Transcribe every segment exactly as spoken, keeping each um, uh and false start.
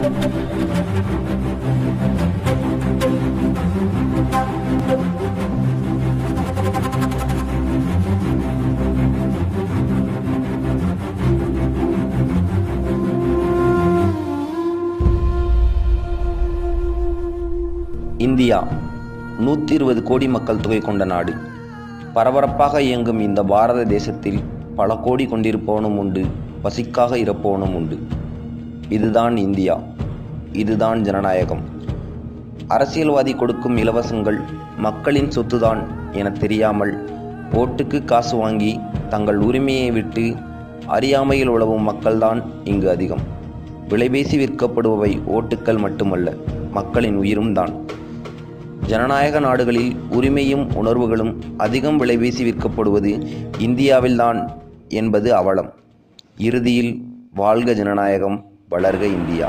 India நூற்றி இருபது கோடி மக்கள் தொகை கொண்ட நாடு. பரபரப்பாக இயங்கும் இந்த பாரத தேசத்தில் பல கோடி கொண்டிருப்பவனும் உண்டு, பசிக்காக இறப்பவனும் உண்டு. இதுதான் இந்தியா, இதுதான் ஜனநாயகம். அரசியல்வாதி கொடுக்கும் இலவசங்கள் மக்களின் சொத்துதான் என தெரியாமல் ஓட்டுக்கு காசு வாங்கி தங்கள் உரிமையை விட்டு அறியாமையில் உழவும் மக்கள்தான் இங்கு அதிகம். விலைபேசி விற்கப்படுபவை ஓட்டுக்கள் மட்டுமல்ல, மக்களின் உயிரும் தான். ஜனநாயக நாடுகளில் உரிமையும் உணர்வுகளும் அதிகம் விலைபேசி விற்கப்படுவது இந்தியாவில்தான் என்பது அவலம். இறுதியில் வாழ்க ஜனநாயகம், வளர்க இந்தியா.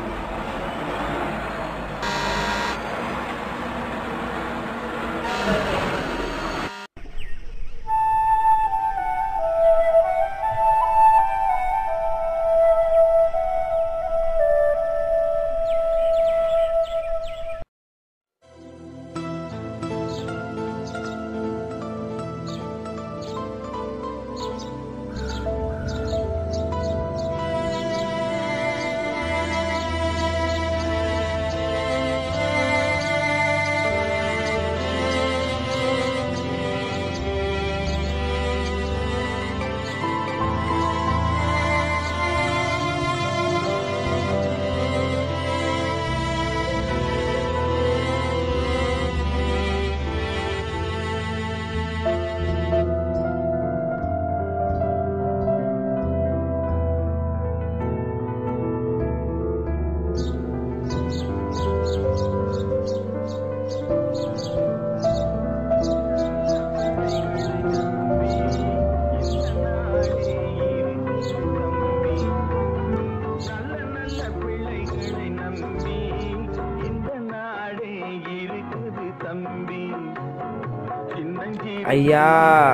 ஐயா,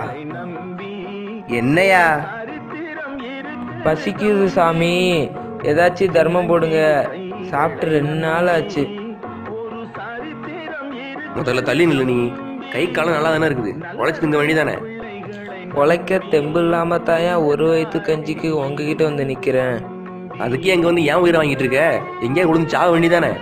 என்னையா? பசிக்குது சாமி, ஏதாச்சும் தர்மம் போடுங்க. சாப்பிட்டு ரெண்டு நாள் ஆச்சு. முதல்ல தள்ளி நில்லு. நீ கை காலம் நல்லா தானே இருக்குது, உழைச்சி திங்க வேண்டியதானே? உழைக்க தெம்பு இல்லாம தாயா ஒரு வயிற்று கஞ்சிக்கு உங்ககிட்ட வந்து நிக்கிறேன். அதுக்கே அங்க வந்து ஏன் உயிரை வாங்கிட்டு இருக்க? எங்கேயா விழுந்து சாக வேண்டியதானே?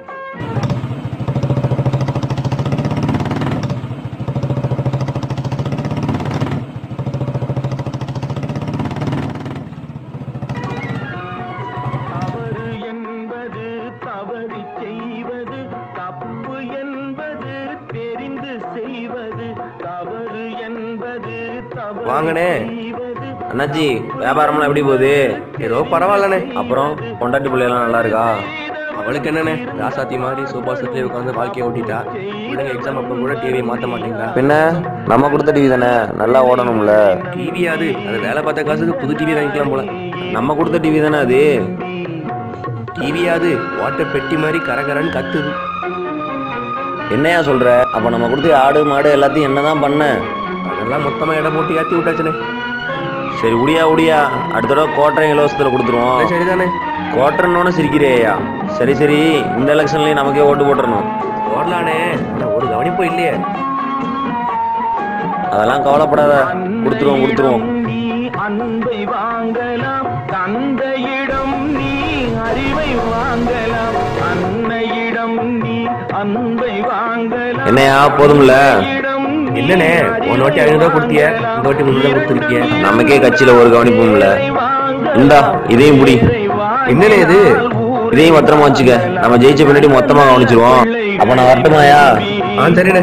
வாங்கண்ணே. அண்ணாச்சி, வியாபாரம்லாம் எப்படி போகுது? ஏதோ பரவாயில்லண்ணே. அப்புறம் பொண்டாட்டி பிள்ளைலாம் நல்லா இருக்கா? அவளுக்கு என்னண்ணே, ராசாத்தி மாதிரி சோபா செட்லேயே உட்காந்து வாழ்க்கையை ஓட்டிட்டா. பிள்ளைங்க எக்ஸாம் அப்போ கூட டிவியை மாற்ற மாட்டேங்களா? பின்ன நம்ம கொடுத்த டிவி தானே, நல்லா ஓடணும்ல. டிவியாது, அது வேலை பார்த்த காசுக்கு புது டிவி வாங்கிக்கலாம் போல. நம்ம கொடுத்த டிவி தானே அது. டிவியாது வாட்டர் பெட்டி மாதிரி கரகரன்னு கத்துது. என்னையா சொல்ற? அப்ப நம்ம கொடுத்த ஆடு மாடு எல்லாத்தையும் என்னதான் பண்ண? அதெல்லாம் மொத்தமா இடம் போட்டு ஏற்றி விட்டாச்சுனே. சரி உடியா உடியா, அடுத்த தடவை கோட்டரை இலவசத்துல கொடுத்துருவோம். சரிதானே? கோட்டரன்னு சிரிக்கிறியா? சரி சரி, இந்த எலெக்ஷன்லயும் நமக்கே ஓட்டு போட்டுறணும். போடலானே, ஒரு கவனிப்போ இல்லையே. அதெல்லாம் கவலைப்படாத, கொடுத்துருவோம் கொடுத்துருவோம். அன்பை வாங்கலாம், தந்தையிடம் நீ அறிவை வாங்கலாம், அன்னையிடம் நீ அன்பை வாங்கலாம். என்னையா போதும்ல? என்னண்ணே, ஒரு வாட்டி ஐநூறு ரூபா கொடுத்திய, இந்த வாட்டி முன்னூறு ரூபா கொடுத்துருக்கிய. நமக்கே கட்சியில ஒரு கவனிப்பும் இல்ல. இந்தா இதையும் முடி. என்னண்ணே இது? இதையும் பத்திரமா வச்சுக்க, நம்ம ஜெயிச்ச பின்னாடி மொத்தமா கவனிச்சிருவோம். அப்ப நான் வரட்டுமாயா? ஆ சரிண்ணே.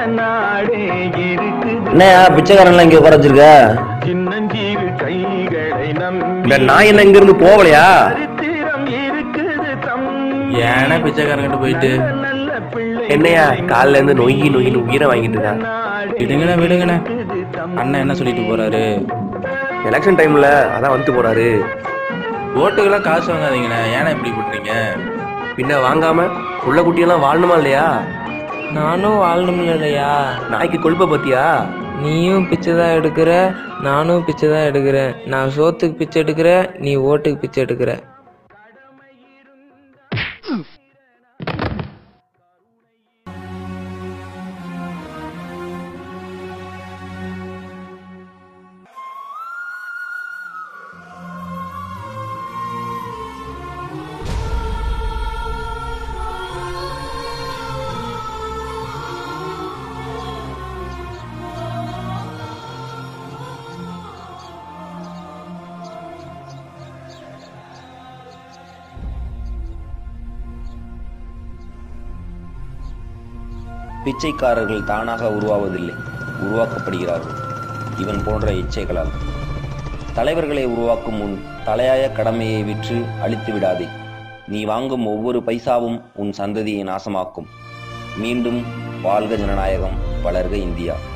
என்னையா பிச்சைக்காரன்லாம் இங்க உட்கார வச்சிருக்க? இந்த நான் என்ன இங்க இருந்து போகலையா? ஏன்னா பிச்சைக்காரங்கிட்ட போயிட்டு என்னையா காலில இருந்து நொய்யி நொய்யின்னு உயிரை வாங்கிட்டு இருக்கான். விடுங்கண்ணே விடுங்கண்ணே, அண்ணன் என்ன சொல்லிட்டு போறாரு? எலெக்ஷன் டைம்ல அதான் வந்து போறாரு. ஓட்டுக்கெல்லாம் காசு வாங்காதீங்கண்ணே, ஏன்னா இப்படி பண்றீங்க? பின்ன வாங்காம புள்ள குட்டியெல்லாம் வாழணுமா இல்லையா? நானும் வாழணும் இல்லையா? நாய்க்கு கொழுப்ப பத்தியா? நீயும் பிச்சை தான் எடுக்கிற, நானும் பிச்சை தான் எடுக்கிறேன். நான் சோத்துக்கு பிச்சை எடுக்கிற, நீ ஓட்டுக்கு பிச்சை எடுக்கிற. பிச்சைக்காரர்கள் தானாக உருவாவதில்லை, உருவாக்கப்படுகிறார்கள். இவன் போன்ற இச்சைகளால். தலைவர்களை உருவாக்கும் முன் தலையாய கடமையை விற்று அழித்து விடாதே. நீ வாங்கும் ஒவ்வொரு பைசாவும் உன் சந்ததியை நாசமாக்கும். மீண்டும் வாழ்க ஜனநாயகம், வளர்க இந்தியா.